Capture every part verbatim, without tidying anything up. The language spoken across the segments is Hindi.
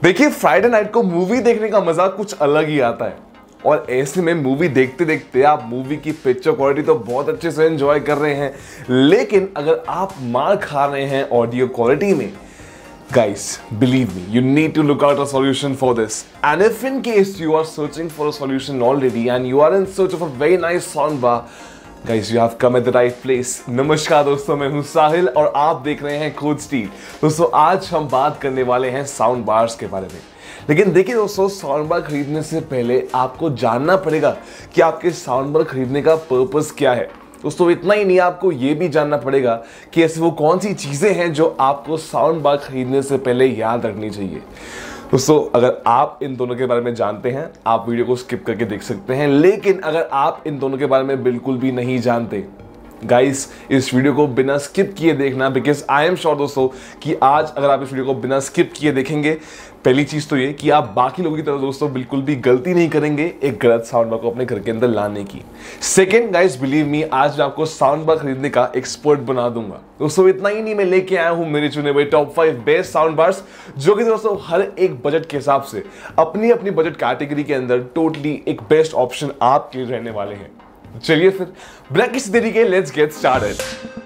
देखिए, फ्राइडे नाइट को मूवी देखने का मजा कुछ अलग ही आता है और ऐसे में मूवी देखते देखते आप मूवी की पिक्चर क्वालिटी तो बहुत अच्छे से एंजॉय कर रहे हैं, लेकिन अगर आप मार खा रहे हैं ऑडियो क्वालिटी में, guys, believe me, you need to look out a solution for this. And if in case you are searching for a solution already and you are in search of a very nice soundbar, guys, you have come at the right place. नमस्कार दोस्तों, मैं हूं साहिल और आप देख रहे हैं खोज स्टील। दोस्तों, आज हम बात करने वाले हैं साउंड बार्स के बारे में। लेकिन देखिए दोस्तों, साउंड बार खरीदने से पहले आपको जानना पड़ेगा कि आपके साउंड बार खरीदने का पर्पस क्या है। दोस्तों, इतना ही नहीं, आपको ये भी जानना पड़ेगा कि ऐसी वो कौन सी चीजें हैं जो आपको साउंड बार खरीदने से पहले याद रखनी चाहिए। दोस्तों, अगर आप इन दोनों के बारे में जानते हैं, आप वीडियो को स्किप करके देख सकते हैं, लेकिन अगर आप इन दोनों के बारे में बिल्कुल भी नहीं जानते, गाइस, इस वीडियो को बिना स्किप किए देखना, बिकॉज आई एम श्योर दोस्तों कि आज अगर आप इस वीडियो को बिना स्किप किए देखेंगे, पहली चीज तो ये कि आप बाकी लोगों की तरह दोस्तों बिल्कुल भी गलती नहीं करेंगे एक गलत साउंड बार को अपने घर के अंदर लाने की। सेकंड, गाइस, बिलीव मी, आज मैं आपको साउंड बार खरीदने का एक्सपर्ट बना दूंगा। दोस्तों, इतना ही नहीं, मैं लेके आया हूं मेरे चुने हुए top five best sound bars, जो कि दोस्तों हर एक बजट के हिसाब से अपनी अपनी बजट कैटेगरी के अंदर टोटली एक बेस्ट ऑप्शन आपके लिए रहने वाले हैं। चलिए फिर बिना किसी देरी के लेट्स गेट स्टार्टेड।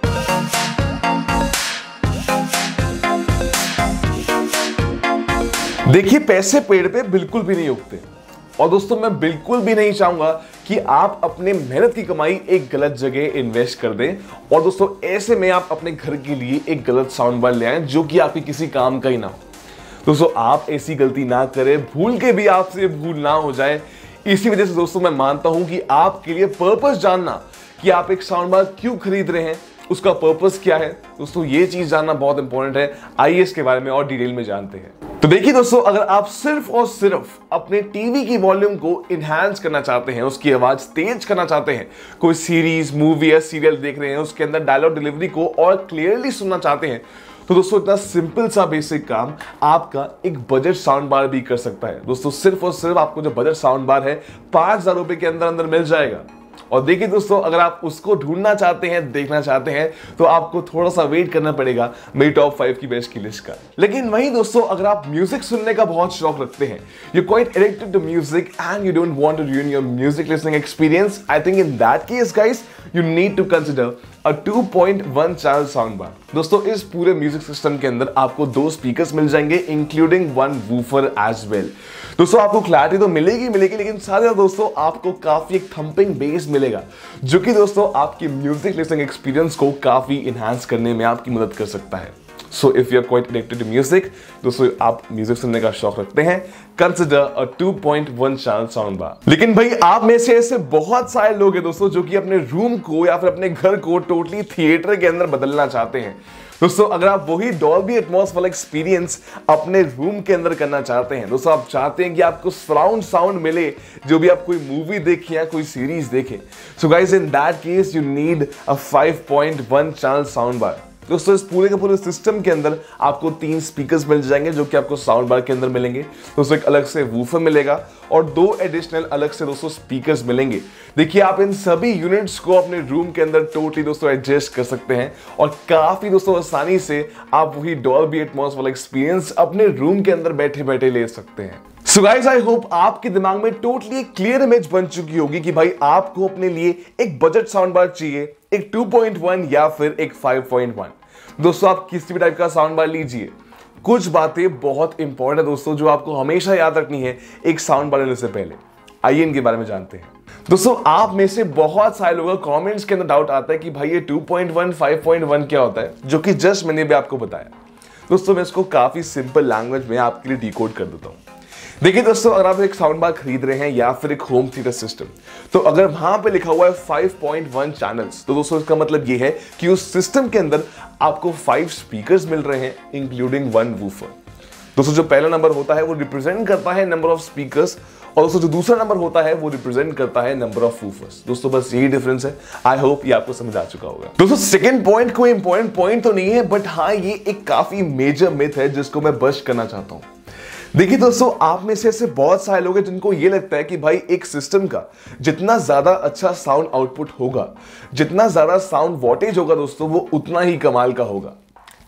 देखिए, पैसे पेड़ पे बिल्कुल भी नहीं उगते और दोस्तों मैं बिल्कुल भी नहीं चाहूंगा कि आप अपने मेहनत की कमाई एक गलत जगह इन्वेस्ट कर दें और दोस्तों ऐसे में आप अपने घर के लिए एक गलत साउंड बार ले आएं जो कि आपके किसी काम का ही ना हो। दोस्तों, आप ऐसी गलती ना करें, भूल के भी आपसे भूल ना हो जाए। इसी वजह से दोस्तों मैं मानता हूं कि आपके लिए पर्पस जानना कि आप एक साउंड बार क्यों खरीद रहे हैं, उसका पर्पस क्या है, दोस्तों ये चीज जानना बहुत इंपॉर्टेंट है। आइए इसके बारे में और डिटेल में जानते हैं। तो देखिए दोस्तों, अगर आप सिर्फ और सिर्फ अपने टीवी की वॉल्यूम को इनहैंस करना चाहते हैं, उसकी आवाज तेज करना चाहते हैं, कोई सीरीज, मूवी या सीरियल देख रहे हैं, उसके अंदर डायलॉग डिलीवरी को और क्लियरली सुनना चाहते हैं, तो दोस्तों इतना सिंपल सा बेसिक काम आपका एक बजट साउंड बार भी कर सकता है। दोस्तों, सिर्फ और सिर्फ आपको जो बजट साउंड बार है पांच हजार रुपए के अंदर अंदर मिल जाएगा। और देखिए दोस्तों, अगर आप उसको ढूंढना चाहते हैं, देखना चाहते हैं, तो आपको थोड़ा सा वेट करना पड़ेगा मेरी टॉप फाइव की बेस्ट की लिस्ट का। लेकिन वहीं दोस्तों, अगर आप म्यूजिक सुनने का बहुत शौक रखते हैं, you quite addicted to music and you don't want to ruin your music listening experience, I think in that case guys, you need to consider a two point one channel soundbar। दोस्तों, इस पूरे म्यूजिक सिस्टम के अंदर आपको दो स्पीकर्स मिल जाएंगे, including one woofer as well. दोस्तों, आपको क्लैरिटी तो मिलेगी मिलेगी लेकिन साथ ही दोस्तों आपको काफी एक थंपिंग बेस मिलेगा, जो कि दोस्तों आपकी म्यूजिक लिसनिंग एक्सपीरियंस को काफी इनहांस करने में आपकी मदद कर सकता है। So if you are quite addicted to music, दोस्तों आप म्यूजिक सुनने का शौक रखते हैं, consider a two point one channel sound bar. लेकिन भाई, आप में से ऐसे बहुत सारे लोग हैं दोस्तों जो कि अपने रूम को या फिर अपने घर को टोटली थिएटर के अंदर बदलना चाहते हैं। दोस्तों, अगर आप वही डॉल्बी एटमॉस वाला एक्सपीरियंस अपने रूम के अंदर करना चाहते हैं, दोस्तों आप चाहते हैं कि आपको सराउंड साउंड मिले जो भी आप कोई मूवी देखें या कोई सीरीज देखें, so guys in that case you need a five point one channel sound bar. दोस्तों, इस पूरे के पूरे सिस्टम के अंदर आपको तीन स्पीकर्स मिल जाएंगे जो कि आपको साउंड बार के अंदर मिलेंगे। दोस्तों, एक अलग से वूफर मिलेगा और दो एडिशनल अलग से दोस्तों स्पीकर्स मिलेंगे। देखिए, आप इन सभी यूनिट्स को अपने रूम के अंदर टोटली दोस्तों एडजस्ट कर सकते हैं और काफी दोस्तों आसानी से आप वही डॉल्बी एटमॉस वाला एक्सपीरियंस अपने रूम के अंदर बैठे बैठे ले सकते हैं। सो गाइस, आई होप आपके दिमाग में टोटली एक क्लियर इमेज बन चुकी होगी कि भाई आपको अपने लिए एक बजट साउंड बार चाहिए, एक टू पॉइंट वन या फिर एक फाइव पॉइंट वन। दोस्तों, आप किसी भी टाइप का साउंड बार लीजिए, कुछ बातें बहुत इंपॉर्टेंट है दोस्तों जो आपको हमेशा याद रखनी है एक साउंड बार लेने से पहले। आइए इनके बारे में जानते हैं। दोस्तों, आप में से बहुत सारे लोगों का कमेंट्स के अंदर डाउट आता है कि भाई ये two point one, five point one क्या होता है, जो कि जस्ट मैंने भी आपको बताया। दोस्तों, मैं इसको काफी सिंपल लैंग्वेज में आपके लिए डिकोड कर देता हूं। देखिए दोस्तों, अगर आप एक साउंड बार खरीद रहे हैं या फिर एक होम थिएटर सिस्टम, तो अगर वहां पे लिखा हुआ है फाइव पॉइंट वन चैनल्स, तो दोस्तों इसका मतलब ये है कि उस सिस्टम के अंदर आपको फाइव स्पीकर्स मिल रहे हैं, इंक्लूडिंग वन वूफर। दोस्तों, जो पहला नंबर होता है वो रिप्रेजेंट करता है नंबर ऑफ स्पीकर्स और दोस्तों जो दूसरा नंबर होता है वो रिप्रेजेंट करता है नंबर ऑफ वूफर्स। दोस्तों, बस यही डिफरेंस है। आई होप ये आपको समझ आ चुका होगा। दोस्तों, सेकंड पॉइंट कोई इंपॉर्टेंट पॉइंट तो नहीं है, बट हाँ ये एक काफी मेजर मिथ है जिसको मैं बस्ट करना चाहता हूं। देखिए दोस्तों, आप में से ऐसे बहुत सारे लोग हैं जिनको ये लगता है कि भाई एक सिस्टम का जितना ज्यादा अच्छा साउंड आउटपुट होगा, जितना ज्यादा साउंड वॉटेज होगा दोस्तों, वो उतना ही कमाल का होगा।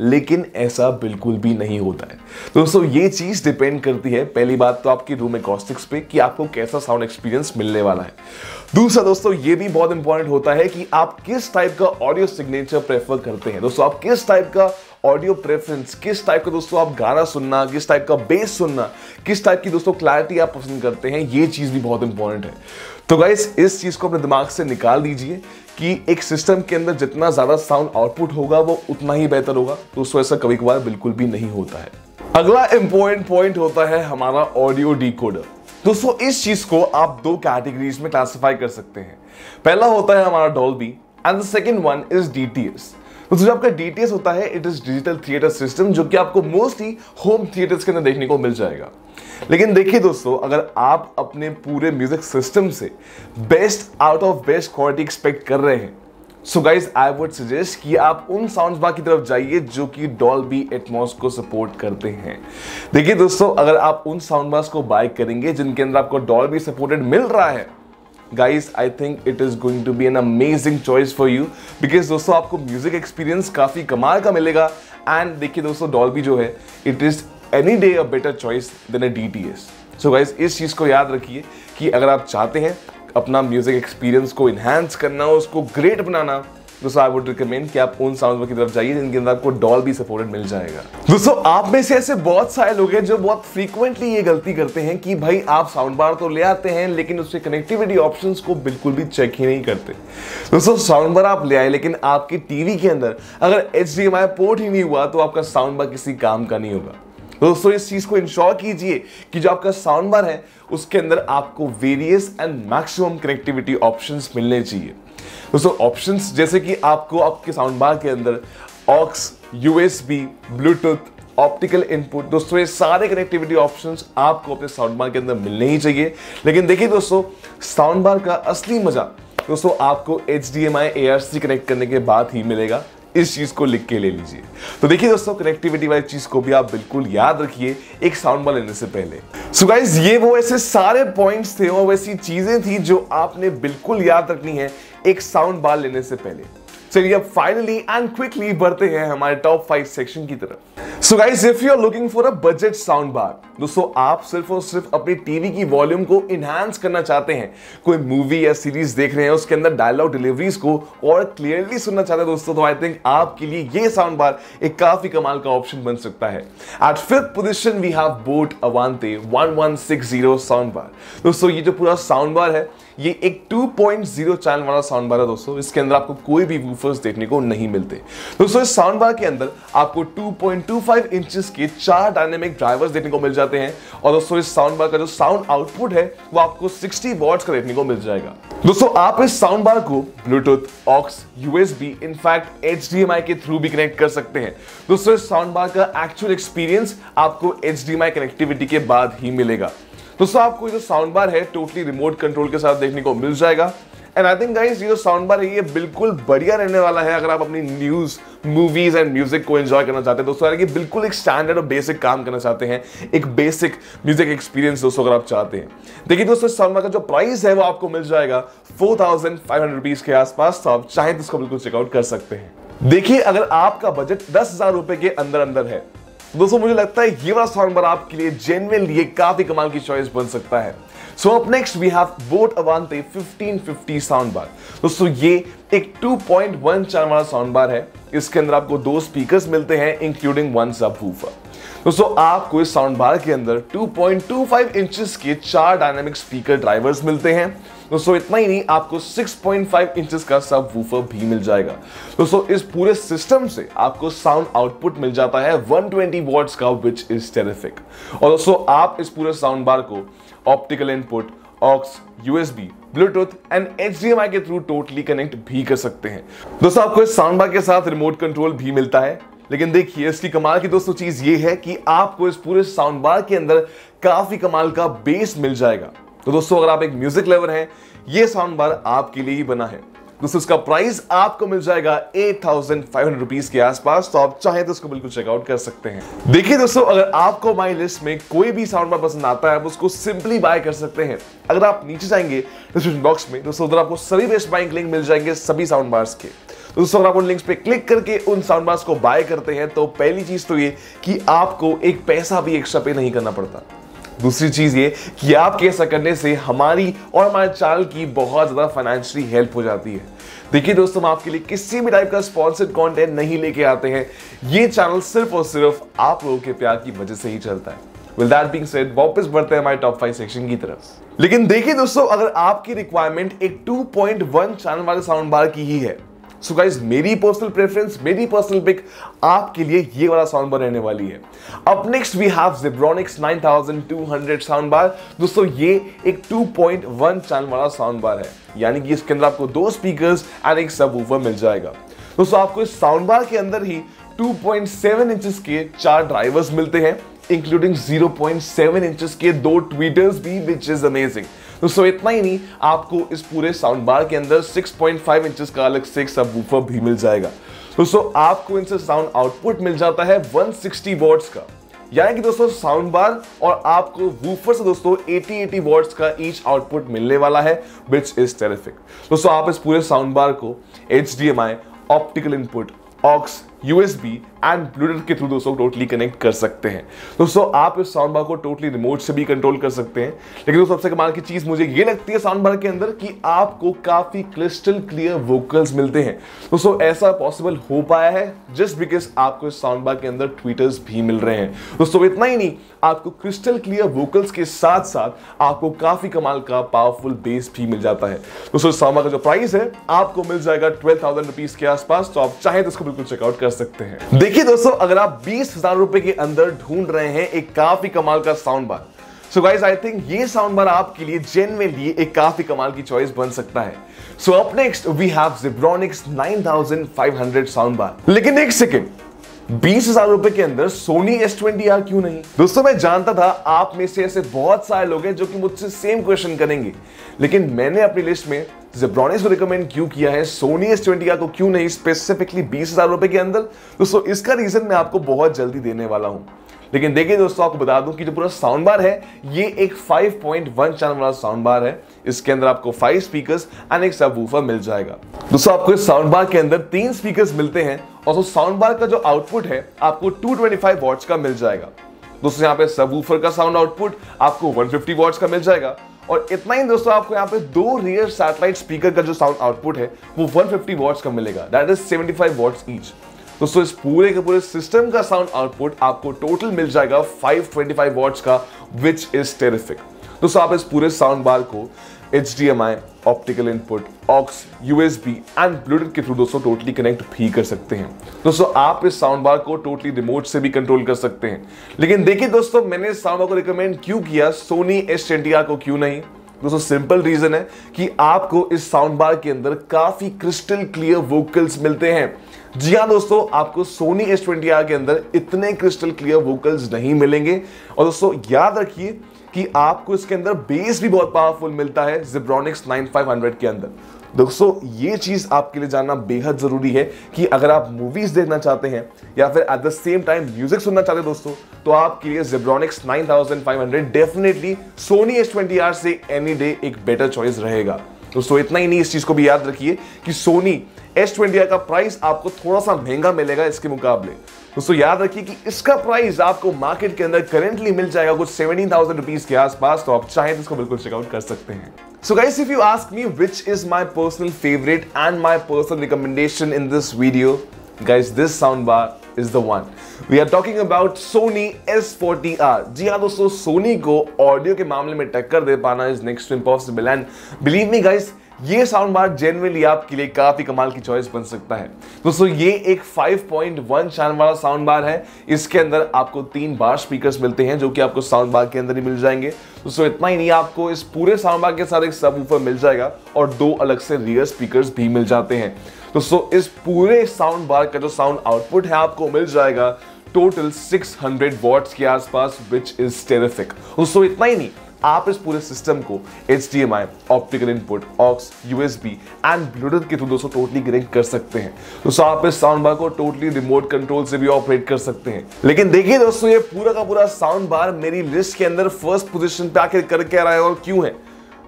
लेकिन ऐसा बिल्कुल भी नहीं होता है। दोस्तों ये चीज डिपेंड करती है पहली बात तो आपकी रूम एकॉस्टिक्स पे कि आपको कैसा साउंड एक्सपीरियंस मिलने वाला है। दूसरा दोस्तों ये भी बहुत इंपॉर्टेंट होता है कि आप किस टाइप का ऑडियो सिग्नेचर प्रेफर करते हैं। दोस्तों आप किस टाइप का ऑडियो प्रेफरेंस, किस टाइप का दोस्तों आप गाना सुनना, किस टाइप का बेस सुनना, किस टाइप की दोस्तों क्लैरिटी आप पसंद करते हैं, ये चीज भी बहुत इंपॉर्टेंट है। तो गाइस इस चीज को अपने दिमाग से निकाल दीजिए कि एक सिस्टम के अंदर जितना ज्यादा साउंड आउटपुट होगा वो उतना ही बेहतर होगा। दोस्तों ऐसा कभी कभार बिल्कुल भी नहीं होता है। अगला इंपॉर्टेंट पॉइंट होता है हमारा ऑडियो डिकोडर। दोस्तों इस चीज को आप दो कैटेगरीज में क्लासिफाई कर सकते हैं। पहला होता है हमारा Dolby and the second one is DTS. दोस्तों जो आपका डीटीएस होता है it is digital theatre system, जो कि आपको मोस्टली होम थिएटर्स के अंदर देखने को मिल जाएगा। लेकिन देखिए दोस्तों अगर आप अपने पूरे म्यूजिक सिस्टम से best out of best quality expect कर रहे हैं, so guys I would suggest कि आप उन साउंड बार की तरफ जाइए जो कि डॉल्बी एटमॉस को सपोर्ट करते हैं। देखिए दोस्तों अगर आप उन साउंड बार्स को बाय करेंगे जिनके अंदर आपको डॉल्बी सपोर्टेड मिल रहा है, guys I think it is going to be an amazing choice for you, because दोस्तों आपको म्यूजिक एक्सपीरियंस काफी कमाल का मिलेगा। एंड देखिए दोस्तों डॉल्बी जो है it is any day a better choice than a DTS. So guys इस चीज को याद रखिए कि अगर आप चाहते हैं अपना म्यूजिक एक्सपीरियंस को इनहैंस करना, उसको ग्रेट बनाना, दोस्तों आई वुड रिकमेंड कि आप उन साउंड की तरफ जाइए जिनके अंदर आपको डॉल्बी सपोर्टेड मिल जाएगा। दोस्तों आप में से ऐसे बहुत सारे लोग हैं जो बहुत फ्रीक्वेंटली ये गलती करते हैं कि भाई आप साउंड बार तो ले आते हैं लेकिन उसके कनेक्टिविटी ऑप्शंस को बिल्कुल भी चेक ही नहीं करते। दोस्तों साउंड बार आप ले आए लेकिन आपकी टीवी के अंदर अगर H D M I port ही नहीं हुआ तो आपका साउंड बार किसी काम का नहीं होगा। दोस्तों इस चीज को इंश्योर कीजिए कि जो आपका साउंड बार है उसके अंदर आपको various and maximum connectivity options मिलने चाहिए। दोस्तों ऑप्शंस जैसे कि आपको आपके साउंड बार के अंदर aux, USB, Bluetooth, optical input, दोस्तों ये सारे कनेक्टिविटी ऑप्शंस आपको अपने साउंड बार के अंदर मिलने ही चाहिए। लेकिन देखिए दोस्तों साउंड बार का असली मजा दोस्तों आपको H D M I A R C connect करने के बाद ही मिलेगा। इस चीज को लिख के ले लीजिए। तो देखिए दोस्तों कनेक्टिविटी वाली चीज को भी आप बिल्कुल याद रखिए एक साउंड बार लेने से पहले। सो गाइस ये वो ऐसे सारे पॉइंट्स थे और वैसी चीजें थी जो आपने बिल्कुल याद रखनी है एक साउंड बार लेने से पहले। चलिए अब फाइनली एंड क्विकली बढ़ते हैं हमारे टॉप फाइव सेक्शन की तरफ। So guys if you are looking for a budget sound bar, दोस्तों आप सिर्फ और सिर्फ अपनी टीवी की वॉल्यूम को इनहैंस करना चाहते हैं, कोई मूवी या सीरीज देख रहे हैं उसके अंदर डायलॉग डिलीवरीज को और क्लियरली सुनना चाहते हैं दोस्तों, तो आई थिंक आपके लिए ये साउंड बार एक काफी कमाल का ऑप्शन बन सकता है। At fifth position we have boAt Avante one one six zero sound bar. दोस्तों ये जो पूरा साउंड बार है ये एक टू पॉइंट ज़ीरो चैनल वाला साउंड बार है दोस्तों। इसके अंदर आपको कोई भी वूफर्स देखने को नहीं मिलते। दोस्तों इस साउंड बार के अंदर आपको two point two five inches के चार डायनेमिक ड्राइवर्स देखने को मिल जाते हैं और दोस्तों इस साउंड बार का जो साउंड आउटपुट है वो आपको सिक्सटी वॉट्स का देखने को मिल जाएगा। दोस्तों आप इस साउंड बार को Bluetooth, aux, USB, in fact H D M I के थ्रू भी कनेक्ट कर सकते हैं। दोस्तों इस साउंड बार का एक्चुअल एक्सपीरियंस आपको H D M I connectivity के बाद ही मिलेगा। दोस्तों आपको ये जो साउंड बार है टोटली रिमोट कंट्रोल के साथ देखने को मिल जाएगा। एंड आई थिंक गाइस ये जो साउंड बार है ये बिल्कुल बढ़िया रहने वाला है अगर आप अपनी न्यूज, मूवीज एंड म्यूजिक को एंजॉय करना चाहते हैं। दोस्तों ये बिल्कुल एक स्टैंडर्ड और बेसिक काम करना चाहते हैं, एक बेसिक म्यूजिक एक्सपीरियंस दोस्तों अगर आप चाहते हैं। देखिए दोस्तों इस साउंड बार का जो प्राइस है वो आपको मिल जाएगा four thousand five hundred rupees के आसपास, तो आप चाहें तो इसको बिल्कुल चेकआउट कर सकते हैं। देखिए अगर आपका बजट दस हजार रुपए के अंदर अंदर है दोस्तों मुझे लगता है ये वाला साउंड बार आपके लिए जेन्युइनली एक काफी कमाल की चॉइस बन सकता है। So up next we have boAt Avante fifteen fifty sound bar. दोस्तों ये एक टू पॉइंट वन चैनल वाला साउंड बार है। इसके अंदर आपको दो स्पीकर्स मिलते हैं इंक्लूडिंग वन सबवूफर। दोस्तों आपको इस साउंड बार के अंदर two point two five inches के चार डायनामिक स्पीकर ड्राइवर्स मिलते हैं। दोस्तों इतना ही नहीं आपको सिक्स पॉइंट फाइव इंचेस का सबवूफर भी मिल जाएगा। दोस्तों इस पूरे सिस्टम से आपको साउंड आउटपुट मिल जाता है वन ट्वेंटी वॉट्स का, विच इज टेरिफिक। और दोस्तों आप इस पूरे साउंड बार को optical input, aux, USB, Bluetooth and H D M I के थ्रू टोटली कनेक्ट भी कर सकते हैं। दोस्तों आपको इस साउंड बार के साथ रिमोट कंट्रोल भी मिलता है। लेकिन देखिए इसकी कमाल की दोस्तों चीज ये है कि आपको इस पूरे साउंड बार के अंदर काफी कमाल का बेस मिल जाएगा। तो दोस्तों अगर आप एक म्यूजिक लवर हैं ये साउंड बार आपके लिए ही बना है। दोस्तों इसका प्राइस आपको मिल जाएगा eight thousand five hundred rupees के आसपास, तो आप चाहें तो इसको बिल्कुल चेकआउट कर सकते हैं। देखिए दोस्तों अगर आपको माई लिस्ट में कोई भी साउंड बार पसंद आता है आप उसको सिंपली बाय कर सकते हैं। अगर आप नीचे जाएंगे डिस्क्रिप्शन बॉक्स में दोस्तों उधर आपको सभी बेस्ट बाइंग लिंक मिल जाएंगे सभी साउंड बार्स के। दोस्तों अगर आप उन लिंक्स पे क्लिक करके उन साउंड बार्स को बाय करते हैं तो पहली चीज तो ये कि आपको एक पैसा भी एक्स्ट्रा पे नहीं करना पड़ता। दूसरी चीज ये कि आपके ऐसा करने से हमारी और हमारे चैनल की बहुत ज्यादा फाइनेंशियली हेल्प हो जाती है। देखिए दोस्तों, हम आपके लिए किसी भी टाइप का स्पॉन्सर्ड कंटेंट नहीं लेके आते हैं। ये चैनल सिर्फ और सिर्फ आप लोगों के प्यार की वजह से ही चलता है। With that being said, वापस बढ़ते हैं हमारे टॉप फाइव सेक्शन की तरफ। लेकिन देखिए दोस्तों, अगर आपकी रिक्वायरमेंट एक टू पॉइंट वन चैनल वाले साउंड बार की ही है, सो गाइस मेरी पर्सनल प्रेफरेंस, मेरी पर्सनल पिक आपके लिए ये वाला साउंड बार रहने वाली है। अब next we have Zebronics nine thousand two hundred sound bar. दोस्तों ये एक टू पॉइंट वन चैनल वाला साउंड बार है, यानी कि इसके अंदर आपको दो स्पीकर्स एंड एक सबवूफर मिल जाएगा। दोस्तों आपको इस साउंड बार के अंदर ही टू पॉइंट सेवन इंचेस के चार ड्राइवर्स मिलते हैं, including zero point seven inches के दो ट्वीटर्स भी, विच इज अमेजिंग। दोस्तों इतना ही नहीं, आपको इस पूरे साउंड बार के अंदर सिक्स पॉइंट फाइव इंचेस का अलग से एक सबवूफर भी मिल जाएगा। दोस्तों आपको इनसे साउंड आउटपुट मिल जाता है वन सिक्सटी वॉट्स का, यानी कि दोस्तों साउंड बार और आपको वूफर से दोस्तों एटी एटी वॉट्स का ईच आउटपुट मिलने वाला है, विच इज टेरिफिक। दोस्तों आप इस पूरे साउंड बार को H D M I, optical input, aux, USB and Bluetooth के थ्रू दोस्तों टोटली कनेक्ट कर सकते हैं। दोस्तों आप इस साउंड बार को टोटली रिमोट से भी कंट्रोल कर सकते हैं। लेकिन दोस्तों सबसे कमाल की चीज मुझे ये लगती है साउंड बार के अंदर कि आपको काफी क्रिस्टल क्लियर वोकल्स मिलते हैं। दोस्तों ऐसा पॉसिबल हो पाया है जस्ट बिकॉज आपको इस साउंड बार के अंदर ट्वीटर्स भी मिल रहे हैं। दोस्तों इतना ही नहीं, आपको क्रिस्टल क्लियर वोकल्स के साथ साथ आपको काफी कमाल का पावरफुल बेस भी मिल जाता है। दोस्तों इस साउंड बार का जो प्राइस है आपको मिल जाएगा ट्वेल्व थाउजेंड रुपीज के आसपास, तो आप चाहे तो इसको बिल्कुल चेकआउट कर सकते हैं। देखिए दोस्तों, अगर आप बीस हजार रुपए के अंदर ढूंढ रहे हैं एक काफी कमाल का sound bar, so guys I think ये साउंड बार आपके लिए जेन्युइनली एक काफी कमाल की चॉइस बन सकता है। So up next we have Zebronics nine thousand five hundred sound bar. लेकिन एक सेकंड, बीस हजार रुपए के अंदर सोनी एस ट्वेंटी आर क्यों नहीं? दोस्तों मैं जानता था आप में से ऐसे बहुत सारे लोग हैं जो कि मुझसे सेम क्वेश्चन करेंगे, लेकिन मैंने अपनी लिस्ट में Zebronics को रिकमेंड क्यों किया है, सोनी एस ट्वेंटी आर को क्यों नहीं, स्पेसिफिकली बीस हजार रुपए के अंदर? दोस्तों इसका रीजन मैं आपको बहुत जल्दी देने वाला हूं। लेकिन देखिए दोस्तों, आपको बता दूं कि जो पूरा साउंड बार है ये एक फाइव पॉइंट वन चैनल वाला साउंड बार है। इसके अंदर आपको फाइव स्पीकर्स एंड एक सबवूफर मिल जाएगा। दोस्तों आपको इस साउंड बार के अंदर तीन स्पीकर्स मिलते हैं और तो साउंड बार का जो आउटपुट है आपको टू ट्वेंटी फाइव वॉट्स का मिल जाएगा। दोस्तों यहाँ पे सबवूफर का साउंड आउटपुट आपको वन फिफ्टी वॉट्स का मिल जाएगा। और इतना ही दोस्तों, आपको यहाँ पे दो रियर सैटेलाइट स्पीकर का जो साउंड आउटपुट है वो वन फिफ्टी वॉट्स का मिलेगा, that is seventy five watts each. दोस्तों इस पूरे के पूरे सिस्टम का साउंड आउटपुट आपको टोटल मिल जाएगा फाइव ट्वेंटी फाइव वॉट्स का, विच इज टेरिफिक। दोस्तों आप इस पूरे साउंड बार को H D M I, optical input, aux, USB and Bluetooth के थ्रू दोस्तों टोटली कनेक्ट भी कर सकते हैं। दोस्तों आप इस साउंड बार को टोटली रिमोट से भी कंट्रोल कर सकते हैं। लेकिन देखिए दोस्तों, मैंने इस साउंड बार को रिकमेंड क्यों किया, सोनी एस ट्वेंटी आर को क्यों नहीं? दोस्तों सिंपल रीजन है कि आपको इस साउंड बार के अंदर काफी क्रिस्टल क्लियर वोकल्स मिलते हैं। जी हाँ दोस्तों, आपको सोनी एस ट्वेंटी आर के अंदर इतने क्रिस्टल क्लियर वोकल्स नहीं मिलेंगे। और दोस्तों याद रखिए कि आपको इसके अंदर बेस भी बहुत पावरफुल मिलता है Zebronics nine thousand five hundred के अंदर। दोस्तों ये चीज आपके लिए जानना बेहद जरूरी है कि अगर आप मूवीज देखना चाहते हैं या फिर at the same time music सुनना चाहते हैं दोस्तों, तो आपके लिए Zebronics nine thousand five hundred definitely Sony S twenty R से एनी डे एक बेटर चॉइस रहेगा। दोस्तों इतना ही नहीं, इस चीज को भी याद रखिए कि सोनी एस ट्वेंटी आर का प्राइस आपको थोड़ा सा महंगा मिलेगा इसके मुकाबले। दोस्तों याद रखिए कि इसका प्राइस आपको मार्केट के अंदर करेंटली मिल जाएगा कुछ सेवनटीन थाउज़ेंड रुपीस के आसपास, तो आप चाहें तो इसको बिल्कुल चेकआउट कर सकते हैं। So guys, if you ask me which is my personal favorite and my personal recommendation in this video, guys, this soundbar is the one. We are talking about Sony S forty R. जी हाँ दोस्तों, सोनी को ऑडियो के मामले में टक्कर दे पाना is next to impossible and believe me guys, ये साउंड बार जेन्युइनली आपके लिए काफी कमाल की चॉइस बन सकता है। दोस्तों ये एक फाइव पॉइंट वन चैनल वाला साउंड बार है। इसके अंदर आपको तीन बार स्पीकर्स मिलते हैं जो कि आपको साउंड बार के अंदर ही मिल जाएंगे। दोस्तों इतना ही नहीं, आपको इस पूरे साउंड बार के साथ एक सबवूफर मिल जाएगा और दो अलग से रियर स्पीकर्स भी मिल जाते हैं। दोस्तों इस पूरे साउंड बार का जो साउंड आउटपुट है आपको मिल जाएगा टोटल सिक्स हंड्रेड वॉट्स के आसपास, विच इज टेरिफिक। दोस्तों इतना ही नहीं, आप इस पूरे सिस्टम को H D M I, optical input, aux, USB and Bluetooth के थ्रू दोस्तों टोटली कनेक्ट कर सकते हैं। दोस्तों आप इस साउंड बार को टोटली रिमोट कंट्रोल से भी ऑपरेट कर सकते हैं। लेकिन देखिए दोस्तों, ये पूरा का पूरा साउंड बार मेरी लिस्ट के अंदर फर्स्ट पोजीशन पे आके करके आ रहा है और क्यों है?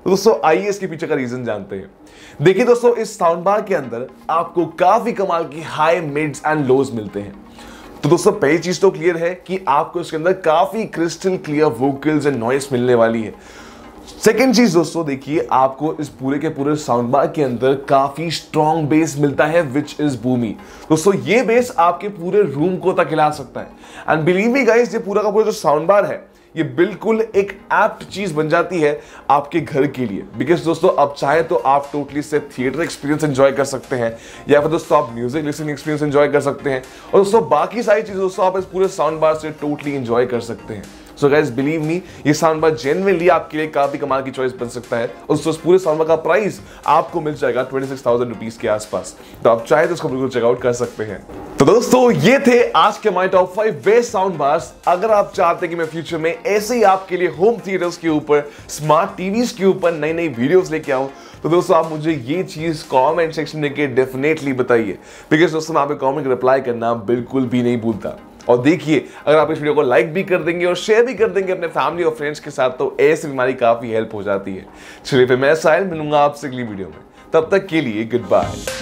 तो दोस्तों आइए इसके पीछे का रीजन जानते हैं। देखिए दोस्तों, इस साउंड बार के अंदर आपको काफी कमाल की हाई, मिड्स एंड लोज मिलते हैं। तो दोस्तों पहली चीज तो क्लियर है कि आपको इसके अंदर काफी crystal clear vocals and noise मिलने वाली है। सेकेंड चीज दोस्तों देखिए, आपको इस पूरे के पूरे साउंड बार के अंदर काफी स्ट्रॉन्ग बेस मिलता है विच इज बूमी। दोस्तों ये बेस आपके पूरे रूम को तक हिला सकता है। एंड बिलीव मी गाइस, ये पूरा का पूरा जो साउंड बार है ये बिल्कुल एक एप्ट चीज बन जाती है आपके घर के लिए। बिकॉज दोस्तों आप चाहे तो आप टोटली से थिएटर एक्सपीरियंस एंजॉय कर सकते हैं, या फिर दोस्तों आप म्यूजिक लिसनिंग एक्सपीरियंस एंजॉय कर सकते हैं, और दोस्तों बाकी सारी चीजें दोस्तों आप इस पूरे साउंड बार से टोटली एंजॉय कर सकते हैं। सो गाइस बिलीव मी, ये साउंड बार जेन्युइनली आपके लिए काफी कमाल की चॉइस बन सकता है। और दोस्तों पूरे साउंड बार का प्राइस आपको मिल जाएगा ट्वेंटी सिक्स थाउजेंड रुपीज के आसपास। तो आप चाहे तो इसको बिल्कुल चेकआउट कर सकते हैं। तो दोस्तों ये थे आज के हमारे top five best sound bars. अगर आप चाहते हैं कि मैं फ्यूचर में ऐसे ही आपके लिए होम थिएटर्स के ऊपर, स्मार्ट टीवीज के ऊपर नई नई वीडियोस लेके आऊं, तो दोस्तों आप मुझे ये चीज कमेंट सेक्शन में के डेफिनेटली बताइए। बिकॉज दोस्तों मैं आपके कमेंट रिप्लाई करना बिल्कुल भी नहीं भूलता। और देखिए, अगर आप इस वीडियो को लाइक भी कर देंगे और शेयर भी कर देंगे अपने फैमिली और फ्रेंड्स के साथ, तो ऐसे भी हमारी काफी हेल्प हो जाती है। चलिए फिर मैं साहिल मिलूंगा आपसे अगली वीडियो में, तब तक के लिए गुड बाय।